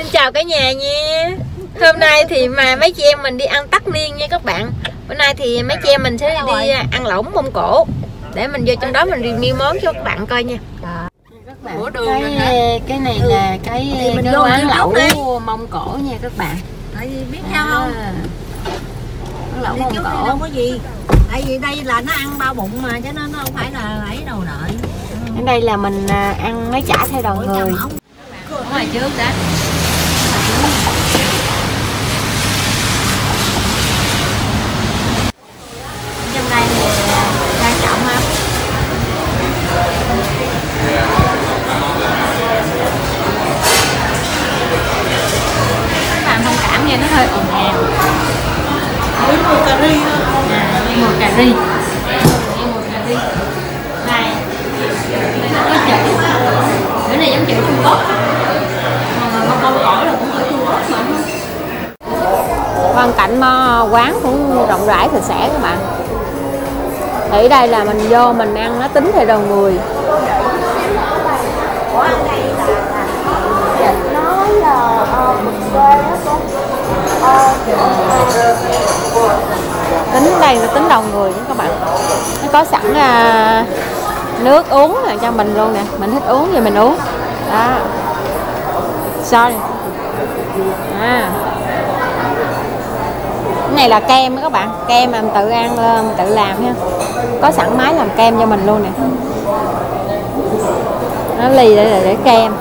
Xin chào cả nhà nha. Hôm nay thì mà mấy chị em mình đi ăn tất niên nha các bạn. Bữa nay thì mấy chị em mình sẽ đi ăn lẩu Mông Cổ. Để mình vô trong đó mình review món cho các bạn coi nha. Các bạn, cái này là cái quán lẩu Mông Cổ nha các bạn. Tại vì biết sao không? Lẩu Mông Cổ đâu có gì. Tại vì đây là nó ăn bao bụng mà, cho nên nó không phải là ấy đâu đợi. Ở đây là mình ăn mấy chả theo đầu người. Ở ngoài trước đó. Trong đây thì quan trọng lắm. Các bạn thông cảm nghe nó hơi ồn ào. Mùi cà ri thôi. Mùi cà ri. Mùi cà ri. Này. Nó có chữ. Cái này giống chữ Trung Quốc. Mà Mông Cổ là cũng ở Trung Quốc mà. Bên cạnh quán cũng rộng rãi sạch sẽ các bạn. Thì ở đây là mình vô mình ăn nó tính theo đầu người. Nói là buffet đó Tính đây là tính đầu người đó các bạn. Nó có sẵn nước uống là cho mình luôn nè. Mình thích uống thì mình uống. Đó. Sorry. Cái này là kem đó các bạn. Kem mà mình tự ăn lên, mình tự làm ha. Có sẵn máy làm kem cho mình luôn nè. Nó ly để kem.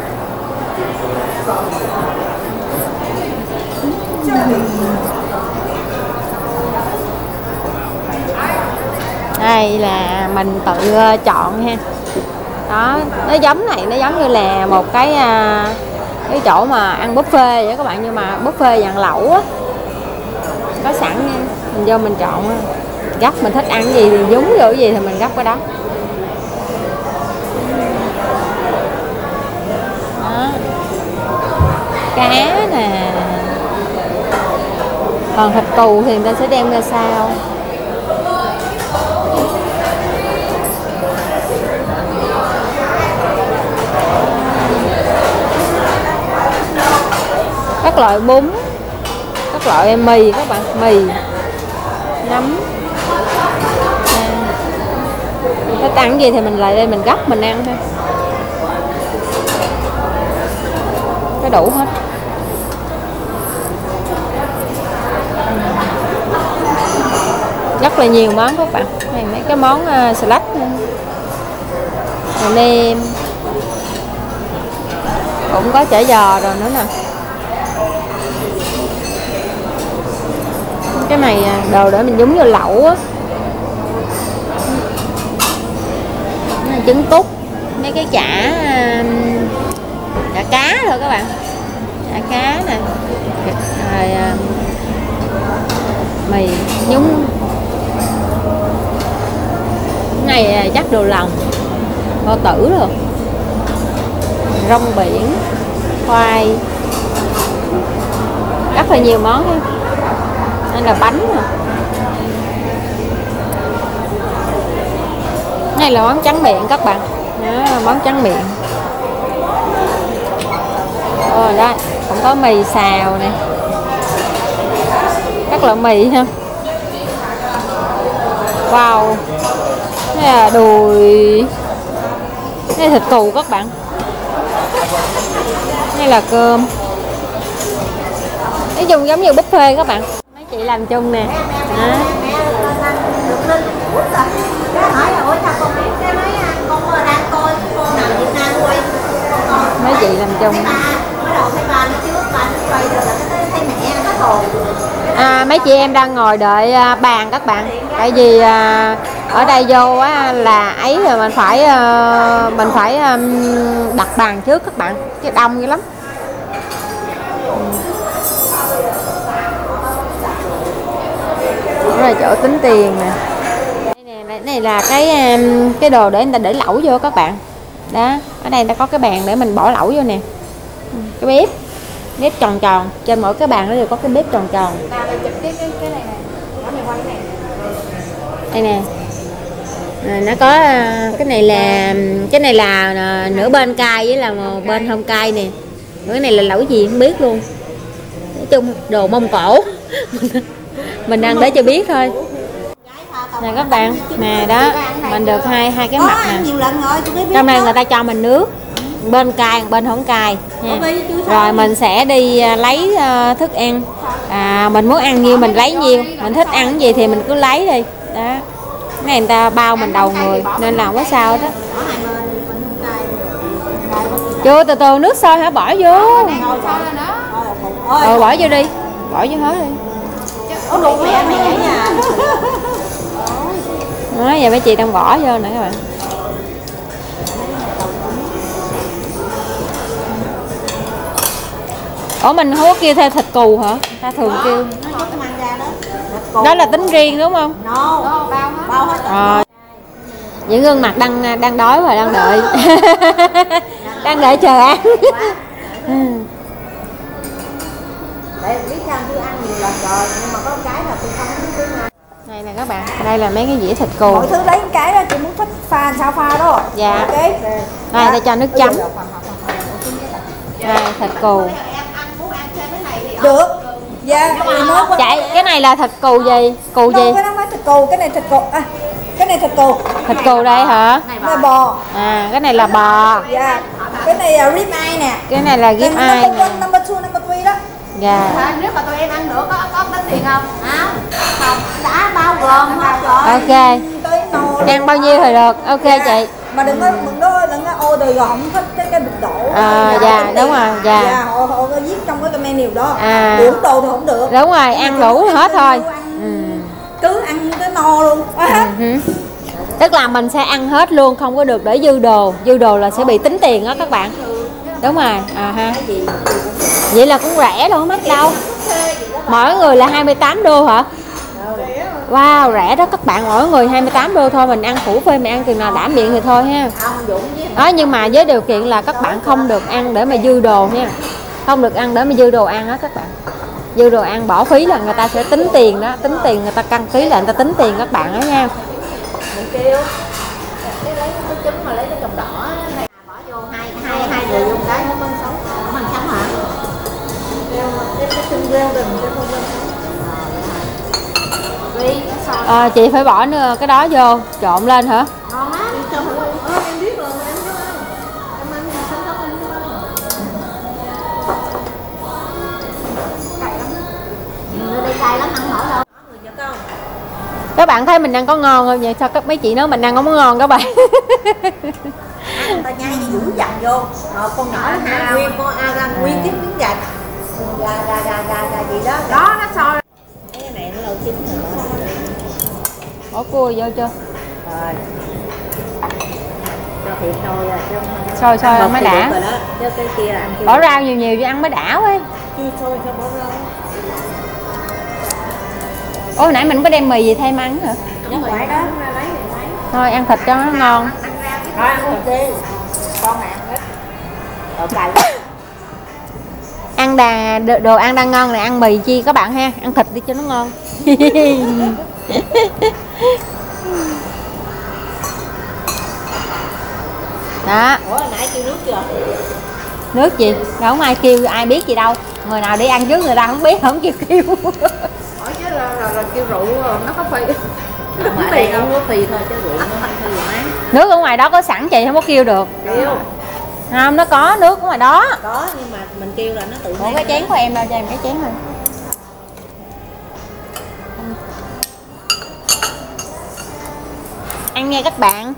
Đây là mình tự chọn ha. Đó, nó giống này, nó giống như là một cái chỗ mà ăn buffet vậy các bạn, nhưng mà buffet dạng lẩu á. Có sẵn nha. Mình vô mình chọn gấp, mình thích ăn cái gì thì nhúng vô cái gì thì mình gấp cái đó. Đó. Cá nè. Còn thịt cừu thì người ta sẽ đem ra sao. Các loại bún, các loại mì các bạn, mì, nấm. Thích ăn gì thì mình lại đây mình gấp mình ăn thôi. Cái đủ hết. Rất là nhiều món các bạn. Này mấy cái món salad, nem, cũng có chả giò rồi nữa nè. Cái này đồ để mình nhúng vô lẩu á. Trứng cút, mấy cái chả cá thôi các bạn. Chả cá nè. Rồi mì nhúng. Cái này chắc đồ lòng, bao tử rồi. Rong biển, khoai. Rất là nhiều món ha. Đây là bánh nè. Này là món tráng miệng các bạn. Đó, món tráng miệng. Rồi đây, cũng có mì xào nè. Các loại mì ha. Wow. Đây là đùi. Đây là thịt cừu các bạn. Đây là cơm. Nói chung giống như buffet các bạn. Mấy chị làm chung nè. Đó. Mấy chị làm chung. Mấy chị em đang ngồi đợi bàn các bạn. Tại vì ở đây vô là ấy rồi mình phải đặt bàn trước các bạn, chứ đông dữ lắm. Đó là chỗ tính tiền nè. Đây này là cái đồ để người ta để lẩu vô các bạn. Đó, ở đây ta có cái bàn để mình bỏ lẩu vô nè. Cái bếp tròn tròn, trên mỗi cái bàn nó đều có cái bếp tròn tròn. Đây nè. Nó có cái này là nửa bên cay với là một bên không cay nè. Cái này là lẩu gì không biết luôn. Nói chung đồ Mông Cổ. Mình ăn để cho biết thôi. Nè các bạn, nè đó, mình được hai cái mặt nè. Trong này người ta cho mình nước, bên cay, bên không cay nha. Rồi mình sẽ đi lấy thức ăn. Mình muốn ăn nhiêu mình lấy nhiêu, mình thích ăn cái gì thì mình cứ lấy đi. Đó. Cái này người ta bao mình đầu người nên là không có sao đó. Chưa, từ từ nước sôi hả, bỏ vô. Bỏ vô đi, bỏ vô hết đi. Đó, giờ mấy chị đang bỏ vô nè các bạn. Ủa mình không có kêu theo thịt cừu hả? Ta thường kêu. Đó là tính riêng đúng không? Bao hết. Những gương mặt đang đói và đang đợi. Đang đợi chờ ăn. Để biết sao tôi ăn nhiều lần rồi nhưng mà có cái là tôi không biết ăn. Đây nè các bạn, đây là mấy cái dĩa thịt cừu. Mọi thứ lấy cái đó chị muốn thích pha sao pha đó. Dạ. Okay. Đây ta cho nước chấm. Đây thịt cừu. Được. Dạ. Chạy, cái này là thịt cừu gì? Cừu gì? Cái đó mới thịt cừu, cái này thịt cừu. Cái này thịt cừu. Thịt cừu đây hả? Cái này bò. Cái này là bò. Dạ. Cái này là rib eye nè. Cái này là rib eye. Number 2, number 3 đó. Dạ. Nếu mà tụi em ăn nữa có tính tiền không? Không. Đã bao gồm hết rồi. Ok. Ăn bao nhiêu thì được. Ok chị. Mà đừng có order rồi không thích cái bịch đổ. Dạ đúng rồi. Dạ. Dạ họ viết trong cái menu đó. Đủ đồ thì không được. Đúng rồi, ăn đủ hết thôi. Cứ ăn cái no luôn. Tức là mình sẽ ăn hết luôn, không có được để dư đồ. Dư đồ là sẽ bị tính tiền đó các bạn. Đúng rồi. Ha. Vậy là cũng rẻ đâu, không mắc đâu. Mỗi người là 28 đô hả? Wow, rẻ đó các bạn, mỗi người 28 đô thôi. Mình ăn phủ phê, mình ăn chừng nào đã miệng thì thôi ha. Đó, nhưng mà với điều kiện là các bạn không được ăn để mà dư đồ nha. Không được ăn để mà dư đồ ăn đó các bạn. Dư đồ ăn bỏ phí là người ta sẽ tính tiền đó. Tính tiền người ta căng phí là người ta tính tiền các bạn đó nha. Mình kêu cái lấy cái trứng mà lấy cái trồng đỏ này bỏ vô hai người vô cái nó không sống. Không ăn sống hả? Cái trứng rêu đừng cái không ăn sống. Chị phải bỏ nữa cái đó vô trộn lên hả? Ngon lắm. Em biết rồi, em biết rồi. Em ăn sống sống em biết rồi. Cay lắm. Người đây cay lắm ăn nổi đâu. Người giật không? Các bạn thấy mình ăn có ngon không vậy? Sao các mấy chị nói mình ăn không có ngon các bạn? Người ta nhai dữ dằn vô. Con nhỏ nó nguyên con ra nguyên cái miếng gà gì đó. Đó nó sôi. Cái này nó lâu chín rồi. Bỏ cua vô chưa? Rồi. Cho thịt sôi rồi chứ. Sôi mới đã. Chứ cái kia là ăn chưa. Bỏ rau nhiều cho ăn mới đã ấy. Chưa sôi sao bỏ rau. Hồi nãy mình không có đem mì gì thêm ăn hả? Nhắc lại đó. Thôi ăn thịt cho nó ngon. Thôi ăn thịt đi. Con này ăn hết. Rồi cay. Ăn đồ ăn đang ngon này, ăn mì chi các bạn ha, ăn thịt đi cho nó ngon. Đó. Ủa hồi nãy kêu nước chưa? Nước gì? Đâu có ai kêu, ai biết gì đâu. Người nào đi ăn trước người ta không biết, không kêu kêu. Hỏi chứ là kêu rượu nó có phi. Mà ở đây không có phi thôi chứ rượu nó không phi gì má. Nước ở ngoài đó có sẵn chị không có kêu được. Kêu. Không, nó có nước ở ngoài đó. Có nhưng mà mình kêu là nó tự. Ủa cái chén của em đâu, cho em cái chén thôi. Ăn nha các bạn.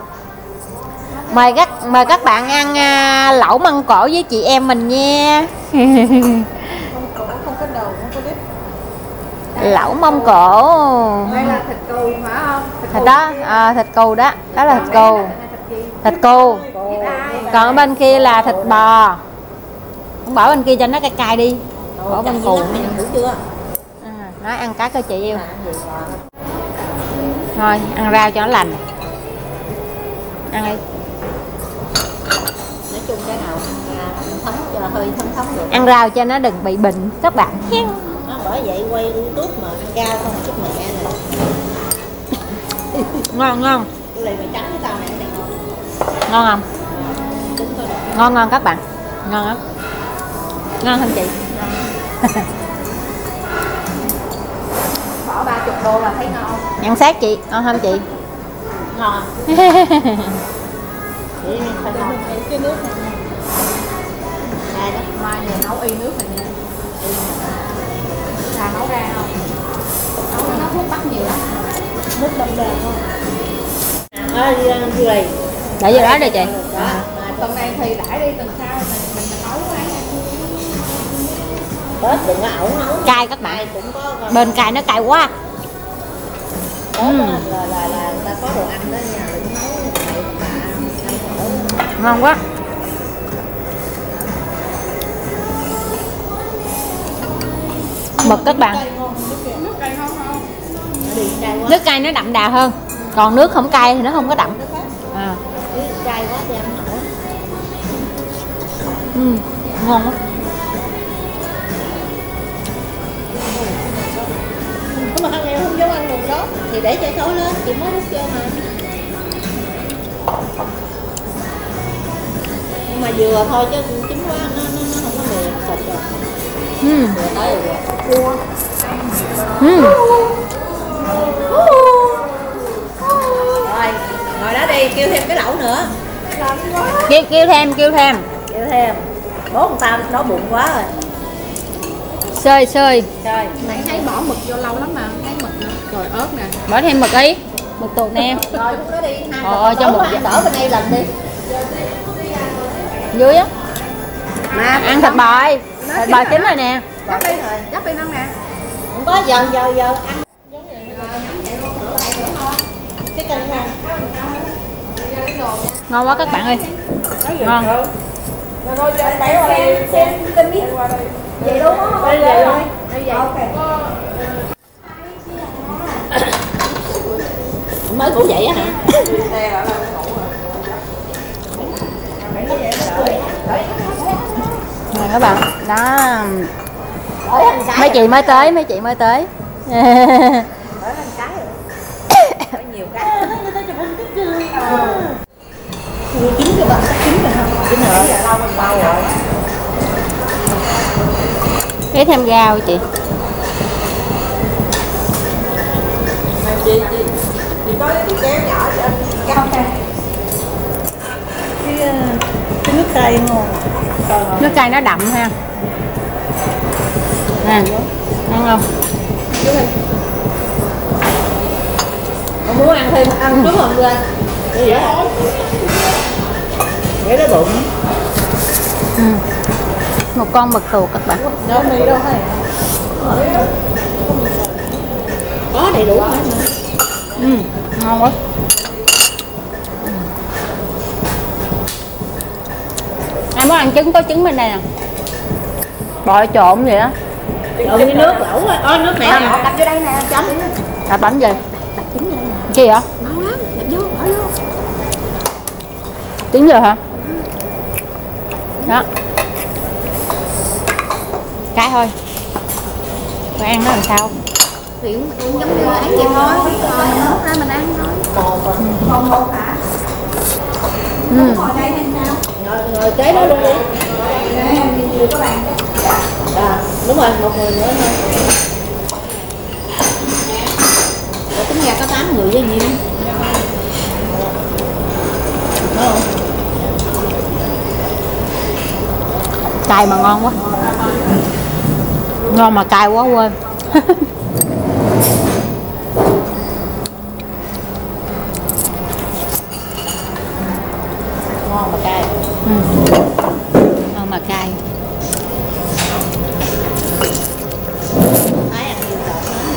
Mời các bạn ăn lẩu Mông Cổ với chị em mình nha. Không có đầu, không có đít. Lẩu Mông Cổ. Đây là thịt cừu phải không? Thịt đó, thịt cừu đó, đó là thịt cừu. Thịt cừu. Còn ở bên kia là thịt bò. Không bỏ bên kia cho nó cay cay đi. Bỏ bên cừu. Thử chưa? Nói ăn cá cơ chị yêu. Thôi, ăn rau cho nó lành. Ăn đi. Nói chung cái nào thấm cho hơi thấm được. Ăn rau cho nó đừng bị bệnh các bạn. Bởi vậy quay YouTube mà ăn rau không chút mẹ này. Ngon ngon. Tôi lại mày trắng với tao này ngon. Ngon không? Ngon ngon các bạn. Ngon lắm. Ngon không chị? Bỏ 30 đô là thấy ngon. Nhận xét chị, ngon không chị? Ngon. Phải ngon. Cái nước này Đây đó, mai giờ nấu y nước này nha. Là nấu ra không? Nấu nó thuốc bắc nhiều lắm. nước đậm đà không? Dưa lì. Để vô đó đi chị. Đó. Tuần này thì đãi đi, tuần sau mình nấu cái Tết đừng có ẩu nấu. Cay các bạn. Ai cũng có Bên cay nó cay quá. Tết là ta có đồ ăn đó nha, đừng nấu bậy bạ. Ngon quá. Mực các bạn. Nước cay không? Nước cay nó đậm đà hơn. Còn nước không cay thì nó không có đậm. À. Cay quá thì ăn nổi. Ngon quá. Mà ăn này không giống ăn đồ sốt thì để cho sói lên, chị mới đút vô mà. Nhưng mà vừa thôi chứ chín quá nó không có mềm sạch rồi. Vừa tới rồi. Cua. Rồi, ngồi đó đi, kêu thêm cái lẩu nữa. Kêu thêm. Kêu thêm. Bố người ta nói bụng quá rồi. Xơi. Trời. Này thấy bỏ mực vô lâu lắm mà, thấy mực nè. Rồi ớt nè. Bỏ thêm mực ý. Mực tuột nè. Rồi lúc đó đi, Cho một đỡ bên đây lần đi. Dưới á. Mà Ăn thịt bò. Thịt bò chín rồi nè. Dắp đi ăn nè. Không có giờ ăn. Cái canh nha. Ngon quá các bạn ơi. Ngon. Xem tin biết. Vậy đúng không? Đây rồi. Mới ngủ dậy á hả? Nè các bạn. Đó. Mấy chị mới tới. Nhiều cái. Chín cái bật chín rồi không? Chín rồi. Lâu rồi. Lấy thêm rau chị. Chị có cái kéo nhỏ cho anh cắt ra. Cái nước cay ngon. Nước cay nó đậm ha. Nè. Ăn không? Không muốn ăn thêm, ăn trước không lên. Để nó bụng. Một con mực tuột các bạn. Đâu mì đâu hay. Có đầy đủ hết mà. Ngon quá. Ai muốn ăn trứng có trứng bên đây nè. Bò trộn vậy đó. Trộn cái nước lẩu á, nước này nè, đập vô đây nè, chấm. Đập bánh gì? Đập trứng vô đây nè. Chi vậy? Ngon lắm, đập vô, bỏ vô. Trứng rồi hả? Đó. Cái thôi. Rồi ăn nó làm sao? Thì cũng giống như ấy vậy thôi. Rồi mình múc ra mình ăn thôi. Còn một hả? Ngồi đây hay sao? Ngồi kế đó luôn đi. Các bạn. À, đúng rồi, một người nữa thôi. Rồi tính ra có 8 người với nhiêu? Cay mà ngon quá. Ngon mà cay quá quên. Ngon mà cay. Ngon mà cay. Thái ăn nhiều cọt lắm.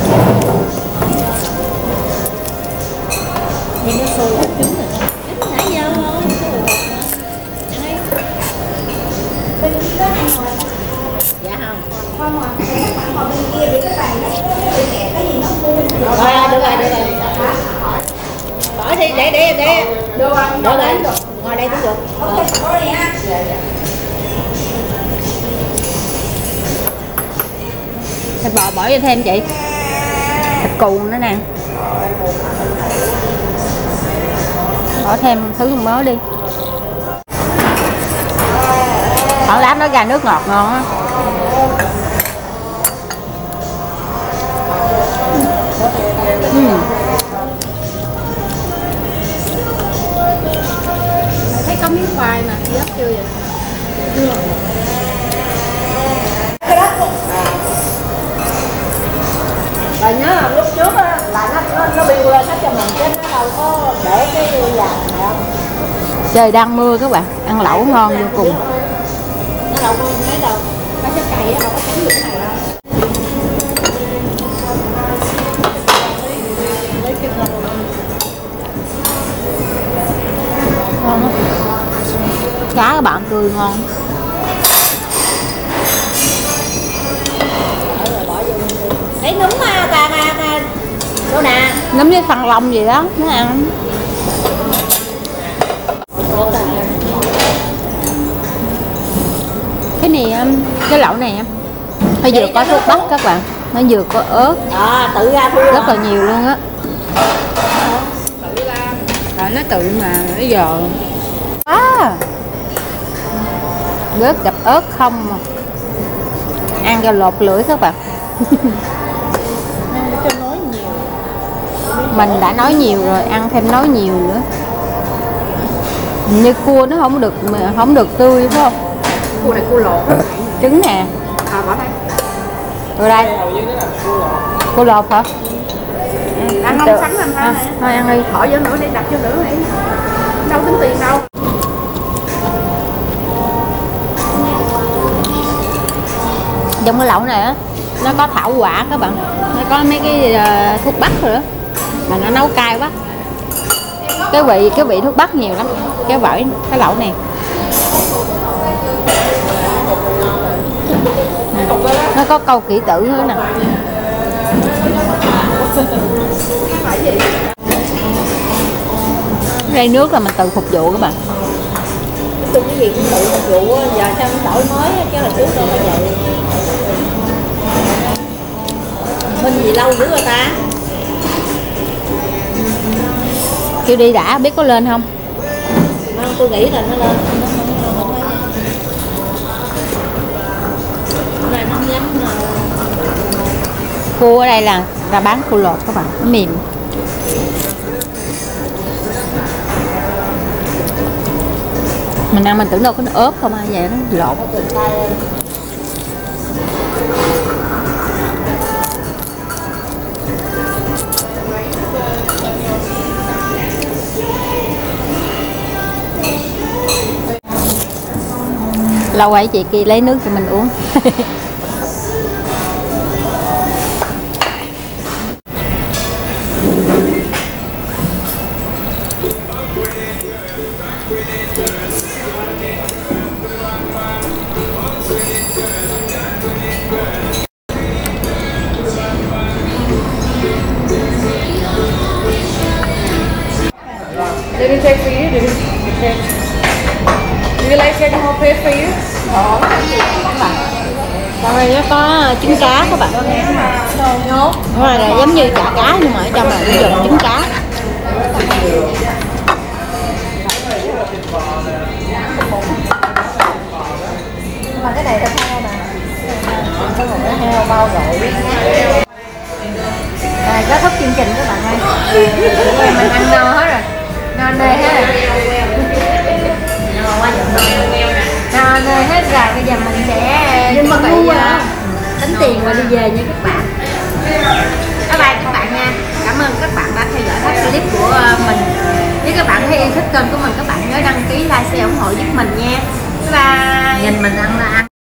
Nhưng nó sôi hết trứng rồi đó. Trứng nãy giờ thôi, sôi rồi. Ăn đi. Bên đó ăn rồi. Dạ không. Không rồi, các bạn ngồi bên kia để các bạn bị kẹt cái gì nó mua bên kia. Rồi, được rồi. Khỏi đi, để. Được không? Được rồi. Ngồi đây cũng được. Ok, ngồi đi ha. Thịt bò bỏ vô thêm chị. Thịt cuồng nữa nè. Bỏ thêm thứ mới đi. khoảng lát nó ra nước ngọt ngon á. Thấy có miếng khoai nè, chị ấp chưa vậy? Và nhớ là lúc trước á, là nó biêu lên hết cho mình chứ nó đâu có để cái vàng này không. Trời đang mưa các bạn, ăn lẩu ngon vô cùng. Nó đâu có mấy đâu. Nó trái cây á, đâu có tránh được này đâu. Ngon á. Cá các bạn cười ngon. Thấy núm đâu nè. Nấm với thằng lông gì đó, nó ăn. Cái này, cái lẩu này nó vừa có thuốc bắc các bạn, nó vừa có ớt. Tự ra thôi. Rất là nhiều luôn á. Nó tự mà bây giờ rớt gặp ớt không mà ăn cho lột lưỡi các bạn. Ăn cho nói nhiều. Mình đã nói nhiều rồi, ăn thêm nói nhiều nữa. Như cua nó không được tươi phải không? Cua này cua lột. Trứng nè. Bỏ đây. Rồi đây. Cua lột hả? Ăn không sẵn làm sao nè. Thôi ăn đi. Bỏ vô nữa đi, đặt vô nữa đi. Đâu tính tiền đâu. Trong cái lẩu này á, nó có thảo quả các bạn, nó có mấy cái thuốc bắc rồi đó, mà nó nấu cay quá. Cái vị thuốc bắc nhiều lắm. Cái lẩu này nó có câu kỹ tử nữa nè. Đây nước là mình tự phục vụ các bạn. Tôi cái gì cũng tự phục vụ giờ sao đổi mới chứ là trước đâu có vậy. Minh gì lâu dữ rồi ta. Kêu đi đã, biết có lên không? Không, tôi nghĩ là nó lên. Này không dám mà. Cua ở đây là bán cua lột các bạn, nó mềm. Mình ăn mình tưởng đâu có nó ốp không, ai vậy nó lột. Lâu vậy chị kia lấy nước cho mình uống. Did it take for you? Did it take? Do you like getting more pay for you? Trong đây nó có trứng cá các bạn. Đúng rồi, là giống như chả cá nhưng mà ở trong là dùng trứng cá. Mà cái này thịt heo nè. Có một cái heo bao gội. Rồi kết thúc chương trình các bạn ơi. Mình ăn no hết rồi. No nê hết rồi. No nê hết rồi. Bây giờ mình sẽ chuẩn bị tính tiền và đi về nha các bạn. Bye bye các bạn nha. Cảm ơn các bạn đã theo dõi hết clip của mình. Nếu các bạn thấy yêu thích kênh của mình, các bạn nhớ đăng ký, like, share, ủng hộ giúp mình nha. Bye bye. Nhìn mình ăn là ăn.